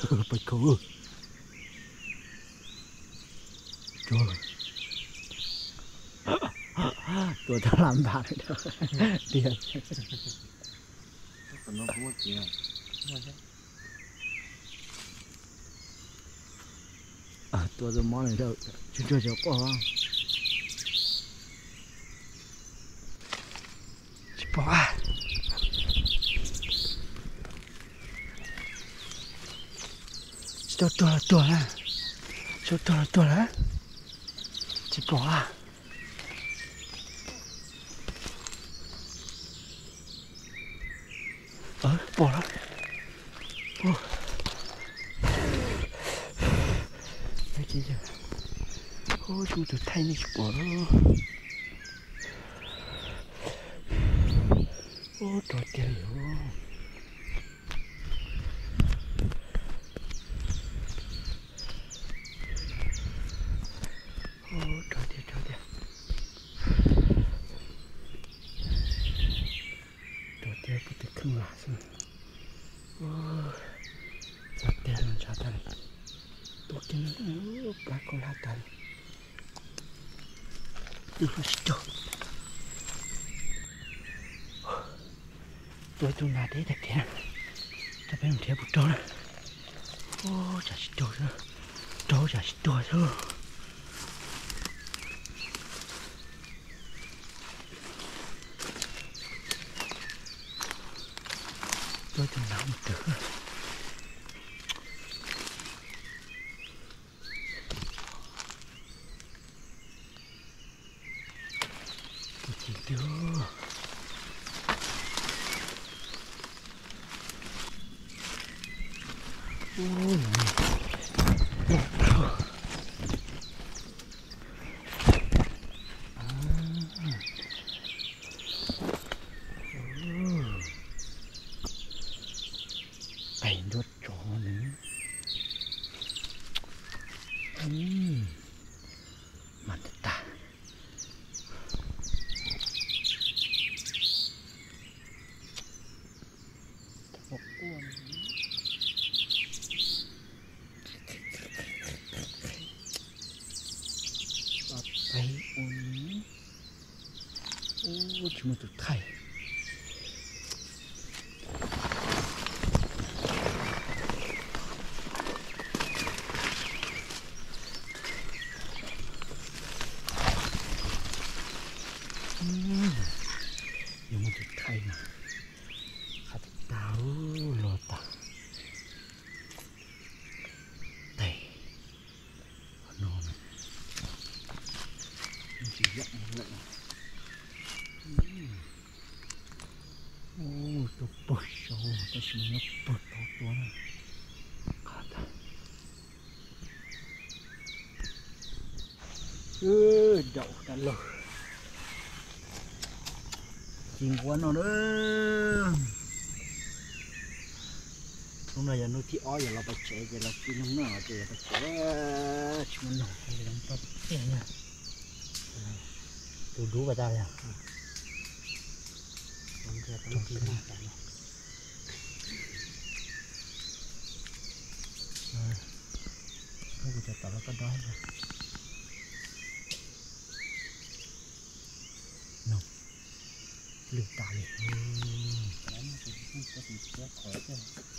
bạch cầu trời tôi đã làm bạn rồi tiền nó không có tiền tôi rồi món này đâu chưa chưa chưa qua chỉ bỏ tôi là tôi là chỉ bỏ bỏ lắm cái gì vậy chúng tôi thay này bỏ trời trời không là sao chặt tiền chặt tiền tôi kiếm cá con lá tiền được rồi tôi là đấy đẹp kìa ta phải làm thế một trâu này chả xịt trâu nữa trâu chả xịt trâu thôi tôi làm một thứ chỉ đưa bảy đốt chó nữa mặt ta một cuốn bảy ôn cuma tu thai nhưng mà tu thai nè hạt táo lò ta đây nó chỉ dặn lợn tôi bớt sâu tôi xin nó bớt to to này cả ta đậu đã lờ chim quấn nó nữa hôm nay giờ nó thì ói giờ là bạch trẻ giờ là chim nó nở giờ bạch trẻ chim nó nở giờ làm tốt tiền nha tôi đú vào đây à trong cái này không có tạo ra cái đó rồi nồng lửa tả liền cái nó thì không có gì quá khỏi chứ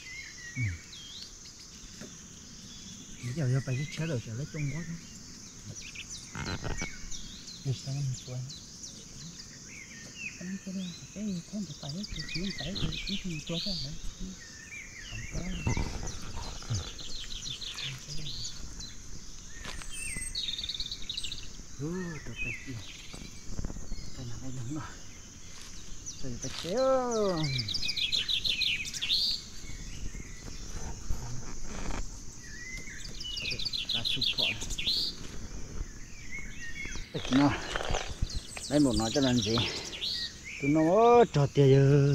bây giờ phải chết rồi sẽ lấy trong quá đi sang bên quanh cái con được phải cái chuyện phải cái chuyện tốt đó hả không có được phải gì cái nào đây đúng rồi rồi phải chéo ra support nó lấy một nó cho làm gì tụi nó trò tiền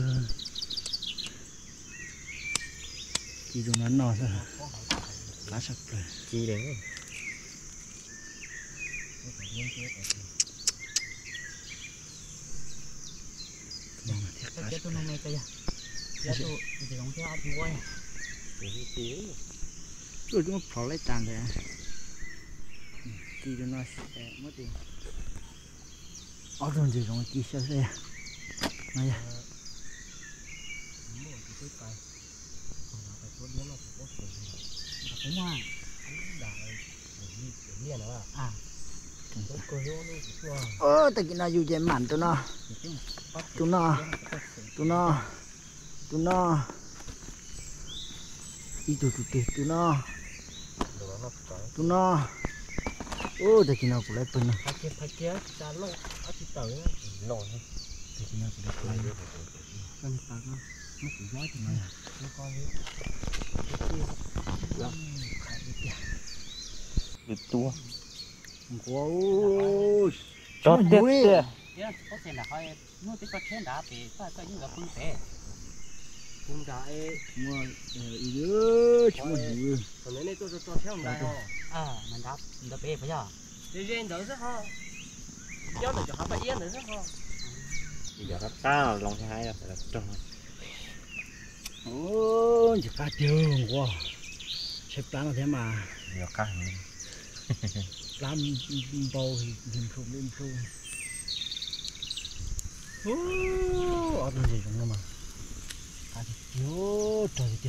chỉ tụi nó nọ thôi lá sập rồi chi đấy tụi nó này cái gì tụi thì không theo tụi quay rồi chúng nó lấy tàn rồi kỳ nó sẽ mất tiền ở trong gì rồi kỳ sao đây này tại cái nào dù gì mặn tụi nó đi tụi nó tại cái nào cũng lấy pin Phải kia ta lâu ở chỉ tới nổi tại cái nào cũng lấy pin con tao nó chỉ gió thì này nó coi được tua wow cho tiếp tiếp có thể là hơi nuôi cái con chén đá về phải những cái phương tiện cũng đã mà yêu chúng mình còn này tôi cho theo này mình đáp về phải chưa thì riêng đỡ rất ho giáo được cho họ phải yên nữa rất ho bây giờ cá lòng thứ hai là phải là tròn ôi chỉ cá trường quá xếp plan là thế mà nhiều cá làm bầu thì lên không ở đâu gì trong đó mà cá thì thiếu trời kìa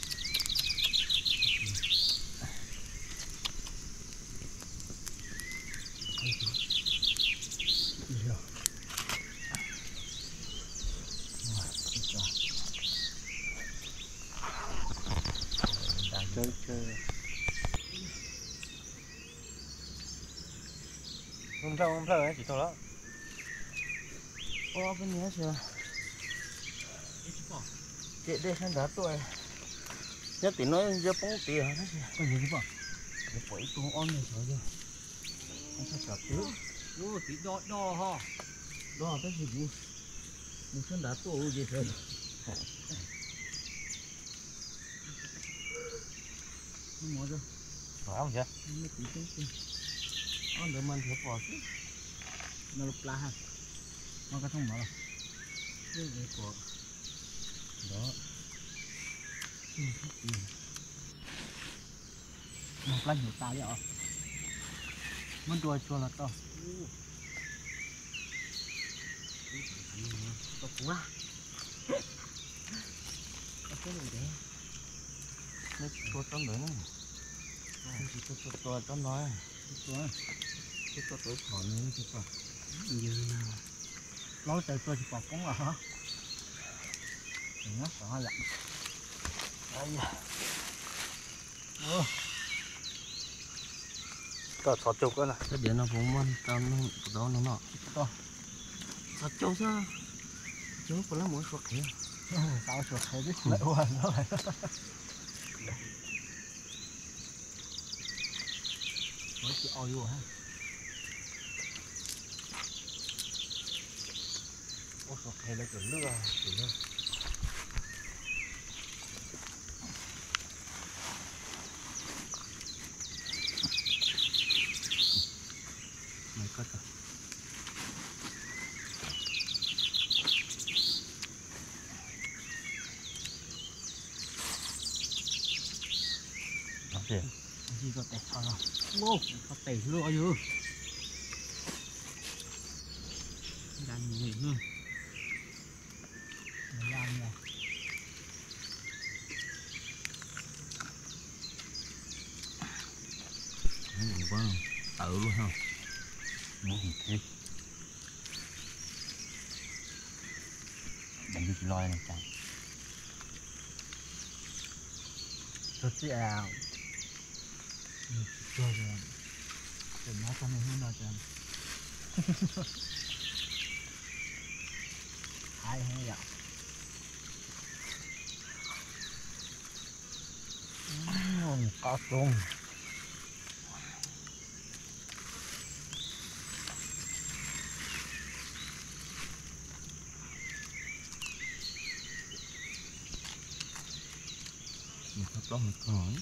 chơi không sao chỉ thôi đó cái nhớ chưa chị đây sang đá tuổi nhất thì nói giờ bóng tiền hết cái gì vậy để quậy con on này sao chứ không sao chặt chứ ô tí đo ho đó cái gì vậy mình sang đá tuổi gì thôi không mua chưa phải không chứ mấy tí chứ on để mình thiệt vào chứ nó lục la ha nó cái thông mở rồi cái gì của đó một lần nhiều ta vậy muốn đuổi chua là to to quá cái này đấy nó chua tao nữa không chỉ chua tao nói chua tuổi thọ nữa chứ còn như nào nói tới tôi chỉ còn cũng là hả nó sợ lạnh đây tao thọ chục cái này cái điện nó cũng mất tao nó nọ to thọ chục sao chú còn lấy mũi sọt kìa tao sọt thấy biết lại hoài nó này nói chị oi vô ha ô sọt kìa là kiểu nước mày cất rồi gì có tẹt thôi không wow có tẹt luôn rồi đang nhìn nữa làm nha nhiều quá tự luôn không muốn gì thế đừng đi loi này chẳng thật sự là cho rồi đừng nói cho mình không nói cho hai hay vậy có tôm mình có to một hỏi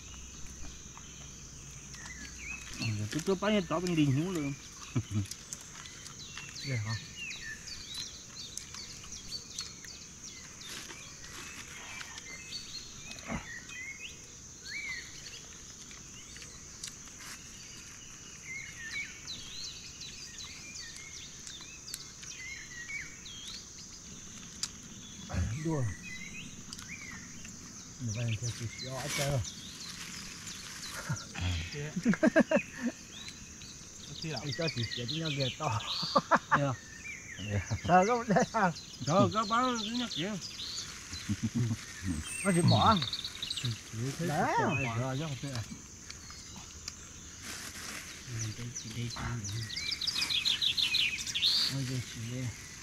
tôi bán hết đó bên đình xuống luôn vậy hả đua một vài theo chỉ rõ chơi cho chỉ xé đi nhau ghê to sao có đây à Trời các bác cứ nhắc kìa. nó chỉ bỏ Đấy. Rồi nhắc kìa. đây nó chỉ xé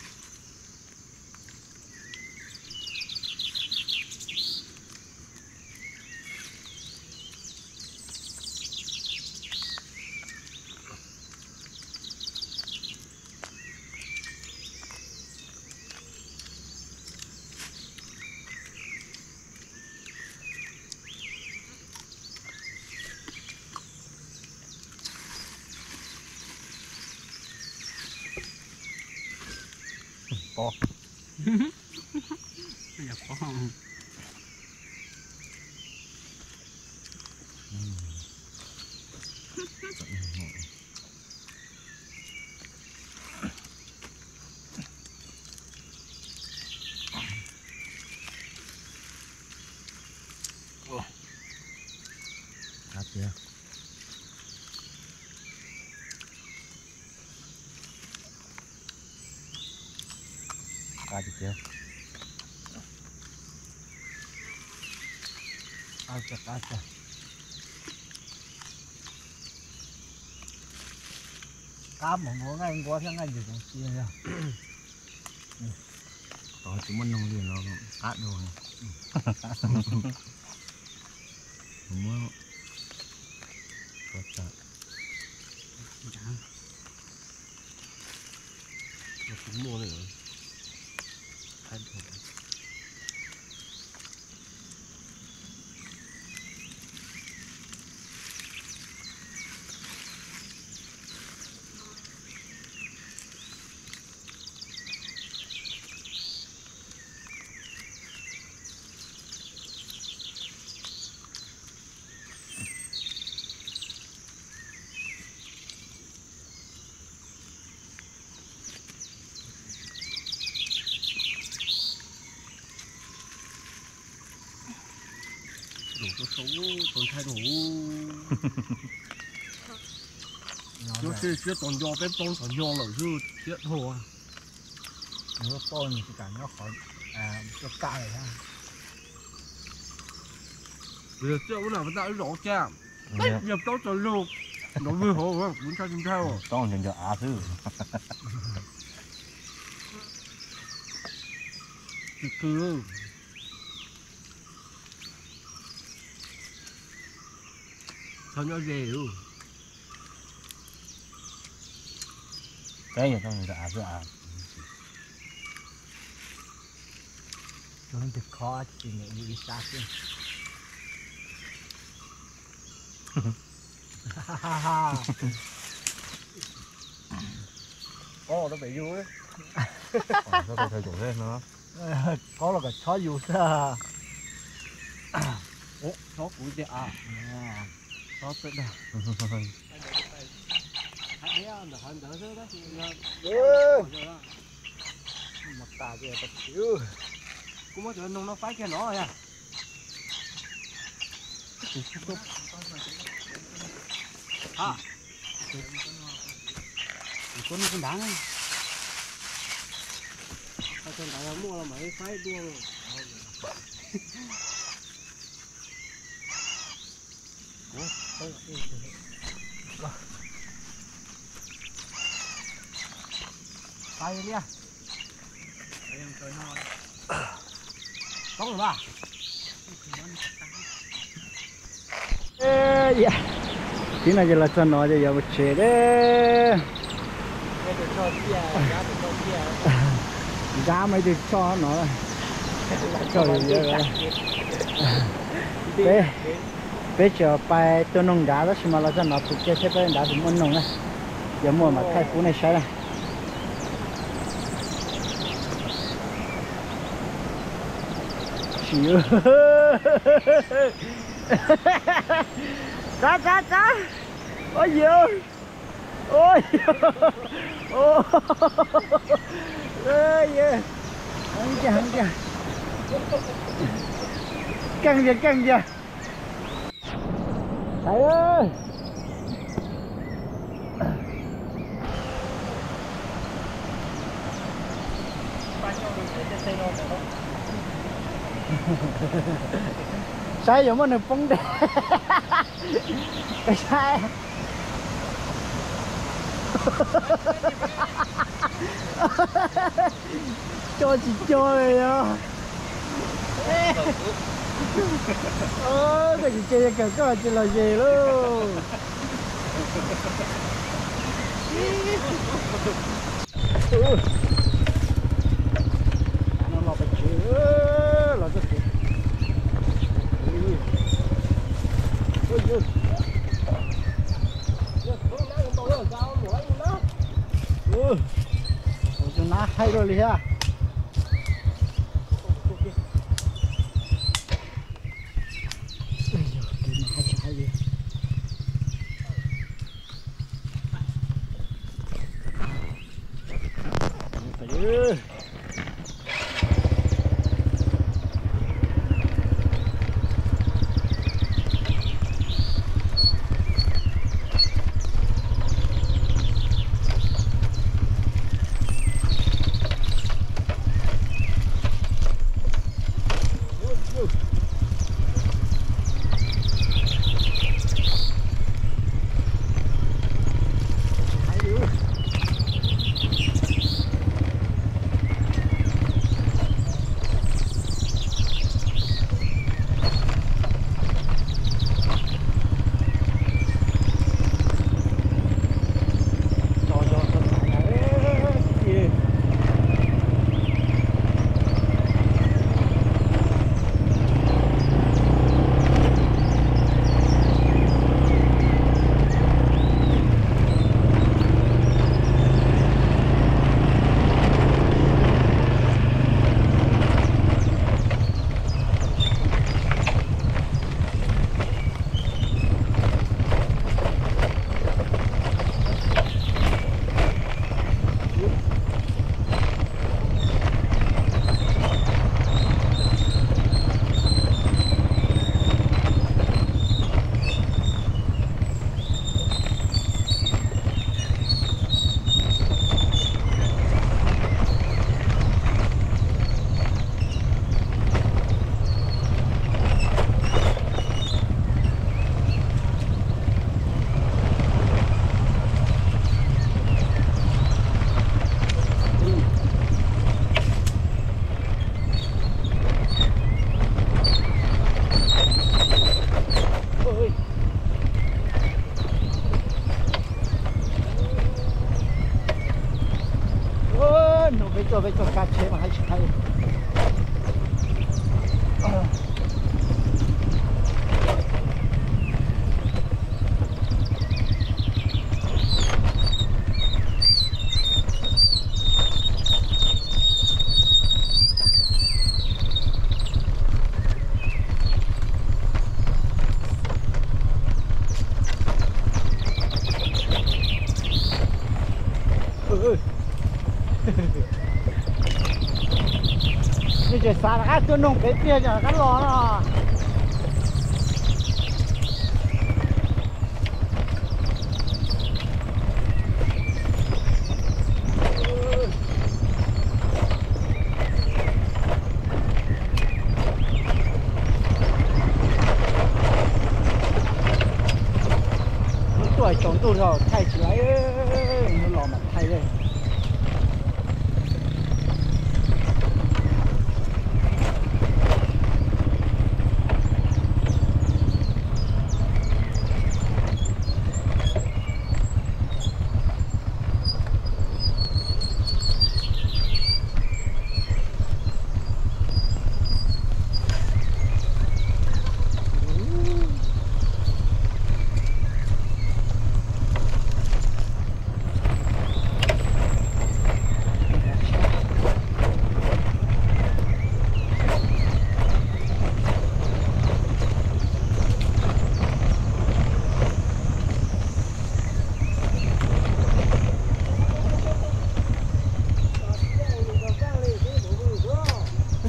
Có. Bây giờ có Cá kìa. Cá kìa. cá mà ngó ngay quá thế ngay gì cũng chia ra Rồi chúng mình nông liền nó cá đồ này. Đúng không? Có chả. Nó cũng mua này rồi. Ăn thử. Đủ có xấu tồn thay đủ. Nó sẽ tồn do bếp tồn tồn do là chứ chết hồ. nó to thì cả nó khỏi cho cá này ha Bây giờ chưa có nào ta rõ cha. Nhập tốt cho luôn. Nó vừa hồ muốn sao chúng theo. Tông chân cho á thứ. Cứ sao nó dẻo. Cái gì tông cho á thứ á. nó thì khó chỉ nghĩ đi xa chứ Ồ nó bị vui. Nó thay chỗ thế nó. có là cái chó dù sao Ủa chó của chị à. Chó tự đà. mặt ta kia thật chứ Cũng có chuyện nó phái kia nó rồi à. à con nó con đáng ấy sao con đại mua là mấy phái đua rồi tay đi à em chơi non có rồi ba ê dạ tí này giờ là cho nó giờ một chế đấy giá mấy được cho nó rồi trời ơi bây giờ bài tôi nông đá đó mà là cho nó tụt cái xếp đá cũng muốn nông này giờ mua mà thay phú này sai này chịu cá ôi giời ôi ôi ơi hăng kìa Căng vậy thầy ơi. Sai giống như bóng đèn. Cái sai. Cho chị chơi rồi. Cái gì chơi cả có chỉ là gì luôn. Nó lọt chứa là cái gì. Nó hay rồi liền ha. Về cho cá chế mà hay hay. Bây giờ xa là tôi nông cái kia cho cái lò nó. Nó tuổi chống tôi rồi thay chỉ ấy nó lò mặt thay đây.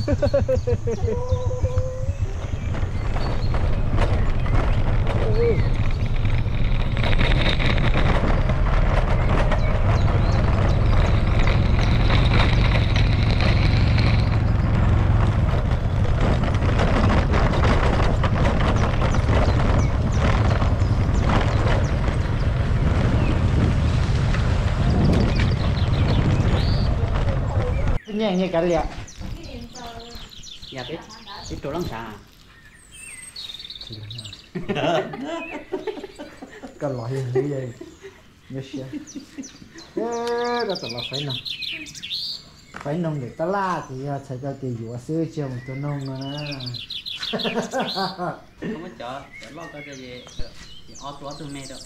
nhẹ như cái liệt dạ cái chỗ lăng xà cái loại như vậy nhớ chưa đó là phải nông để ta la thì phải cho tiền dụ xưa chiều một tuần nông mà không có chợ để lo cái gì auto mê đâu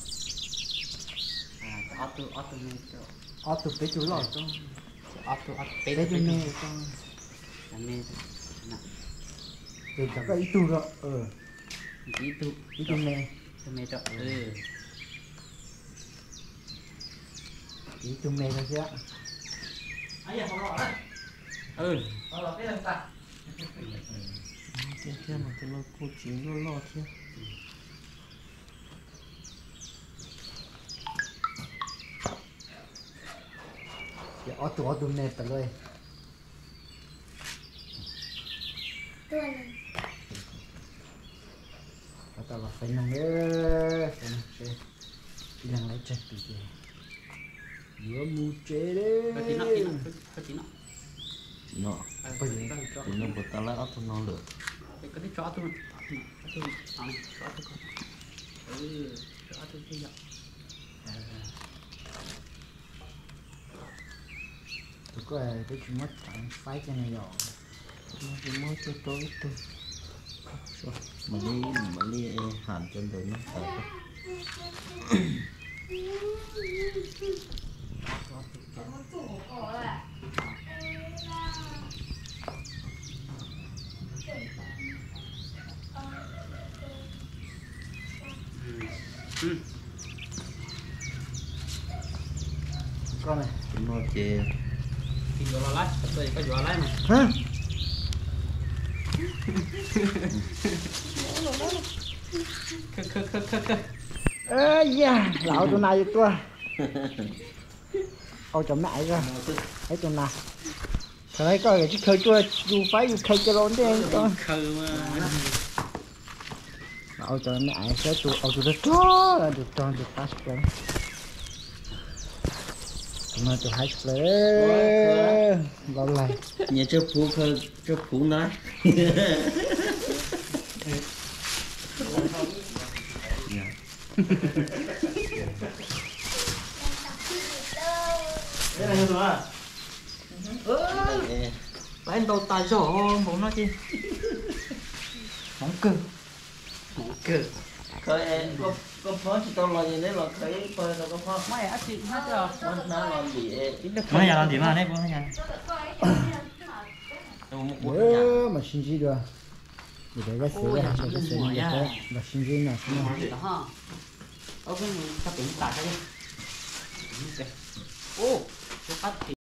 auto mê đâu auto bé chú lọt trong auto bé chú mê trong mê thì chẳng có ý tu rồi ý tu mê đâu ý tu mê thôi chứ nó là cái thằng ta thế mà tôi lo cô chỉ lo thế giờ auto mê tao rồi tao là phải nông đấy đang lấy chân từ kia vừa mua chế đấy cái tí nó nó bây giờ thì nó bật ta lại ớt nó lửa cái chó tôi chó tôi chó tôi cái giọng tôi có cái chuyện mất chẳng phải cái này rồi nó mới cho tôi tôi mà đi hàn chân rồi nó phải con này nó chè thì vừa lái tôi có vừa lái mà hả ê da lão tụi này tôi ôi chồng mẹ ra thấy tụi nào thằng ấy coi cái khơi chua dù phải dù khơi cho lộn đi con khơi mà ôi trời mẹ cái tụi nó cho là được tròn được pass rồi mà tụi hai lệ lâu lại nhà cho phú nói anh đâu tài giỏi muốn nói chi móng cơ khơi có phó thì tao lo gì đấy là khơi phơi tao có phó mày ăn chị hết rồi nó làm gì nó nhà làm gì mà đấy bố nhà mà xin gì được để cái sữa này cái sữa này là xin gì nào xin nào ok mình ta tính tải cái đi ô cái phát